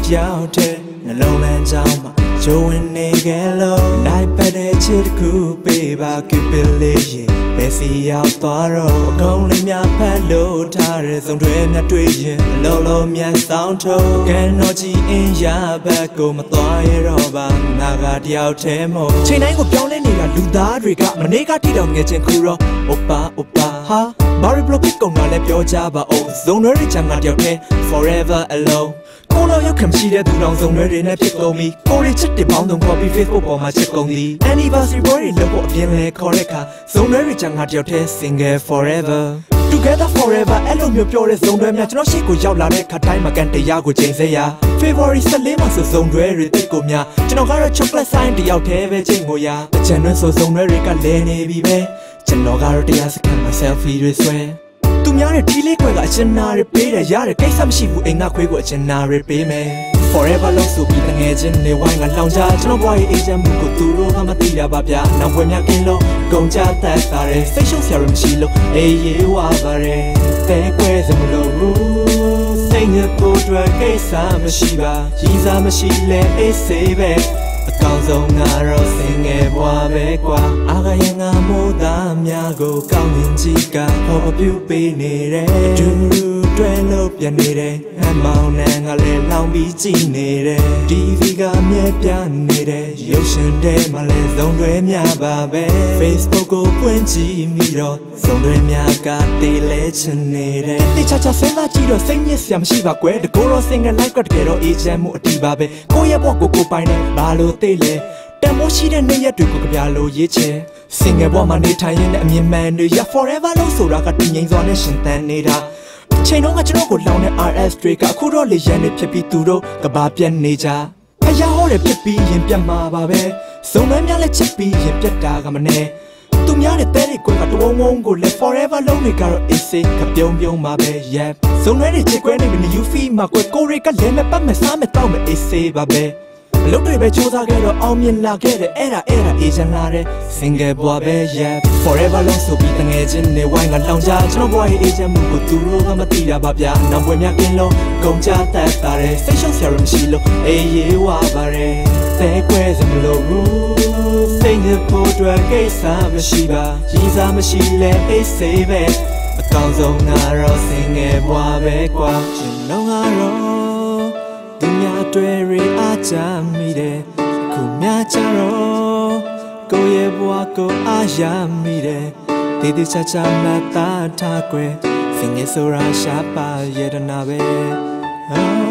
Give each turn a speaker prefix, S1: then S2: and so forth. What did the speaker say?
S1: out there no long time showing nigga low night better chit cool baby keep it lit Bessie out thorough only me a pello tire some dream that dream lolo me sound to cannot in ya back go my toy roba naga out temo chain I go down in a luda riga manega don't get in kuro opa ha Barry block it go not let your java oh zone rich and not your pay forever alone Kono you come see that long zone ready in a pick on me Go reach the pound on copy Facebook or my check on the anniversary boy look up in correct zone rich and not your test singer forever Together forever alone your pure zone where not she could yell like a time again the yago change ya February Salima so zone where it take on ya Chinogara chocolate sign the out heavy jingoya the channel so zone where it can lay navy bay Chinogara the ask myself he swear Tuများတဲ့ဒီလေးခွဲကအရှင်နာရပေးတယ်ရတဲ့ကိစ္စမရှိဘူးအိမ်ကခွေးကိုအရှင်နာရပေးမယ် Forever လို့ဆိုပြီးတငယ်ချင်းနေဝိုင်းကလောင်ချကျွန်တော်ဘွားရဲ့အေဂျင့်မှုကိုသူတို့ကမသိရပါဗျာနောက်ွယ်များကင်းလို့ကုန်ကြတတ်တာတယ်စိတ်ရှုပ်စရာမရှိလို့အေးရေးဝါပါတယ်တဲခွဲစမလို့ဘူးစိတ်ညစ်ဖို့အတွက်ကိစ္စမရှိပါကြီးစားမရှိလဲအေးစေးပဲအကောင်းဆုံးငါတော့စင်ငယ်ဘွားပဲကွာအာကရင်ငါမိုးသားများကိုကောင်းရင်ကြီးကဟောပြုပေးနေတယ်ဒူတွဲလို့ပြန်နေတယ်အမောင်နဲ့ငါလည်းလောင်ပြီးကြည့်နေတယ် TV ကမြဲပြနေတယ်ရုပ်ရှင်ထဲမှာလည်းဇုံတွေများပါပဲ Facebook ကိုပွင့်ကြည့်မိတော့ဇုံတွေများကတေးလဲချင်နေတယ်တိချာချာစဉ်းစားကြည့်တော့စိတ်ညစ်စရာမရှိပါကွယ်တကောတော့ single life ကတကယ်တော့အေဂျင့်မှုအတီးပါပဲကိုယ့်ရဲ့ဘဝကိုပိုင်နေဘာလို့သိလဲတမိုးရှိတဲ့နေ့ရက်တွေကိုကြပြလို့ရေးချင် Single ဘဝမှာနေထိုင်ရင်အမြင်မှန်တွေရ forever လို့ဆိုတာကတည်ငြိမ်စွာနဲ့ရှင်သန်နေတာချိန်တော့ကကျွန်တော်ကိုလောင်တဲ့ RS တွေကအခုတော့လေရန်နေဖြစ်ပြီးသူတို့ကဘာပြတ်နေကြအရာဟောတယ်ဖြစ်ပြီးရင်ပြတ်မှာပါပဲစုံနှမ်းများလက်ချက်ပြီးရင်ပြတ်တာကမနဲ့သူများတဲ့တဲ့တွေကိုတဝုံဝုံကိုလည်း forever လုံးတွေကတော့ easy ကပြုံးမှာပဲ yeah စုံနှဲတွေချစ်ခွဲနေပြီ you feel မှာကိုရီကလည်းမပတ်မစားမတော့မ easy ပါပဲအလုပ်တွေပဲစူးစမ်းခဲ့တော့အောင်မြင်လာခဲ့တယ်အဲ့ဒါအေဂျင့်လာတဲ့ single ဘွားပဲ yeah forever လို့ဆိုပြီးတငယ်ချင်းနေဝိုင်းကလောင်ချကျွန်တော်ဘွားရဲ့အေဂျင့်မှုကိုသူတို့ကမသိရပါဗျာနောက်ွယ်များကင်းလို့ကုန်ကြတတ်တာတယ်စိတ်ရှုပ်စရာမရှိလို့အေးရေးဝါပါတယ်သဲကွဲစမလို့ဘူးစိတ်ညစ်ဖို့အတွက်ကိစ္စမရှိပါကြီးစားမရှိလဲအေးစေးပဲအကောင်းဆုံးငါတော့ single ဘွားပဲကွာကျွန်တော်ကတော့သူများတွေ့ရအားချမိတယ်ခုများကြတော့ကိုယ့်ရဲ့ဘဝကိုအားရမိတယ်ဒီဒီချာချာမှတ်သားထားကွယ်စင်ငယ်ဆိုရာရှာပါရတနာပဲ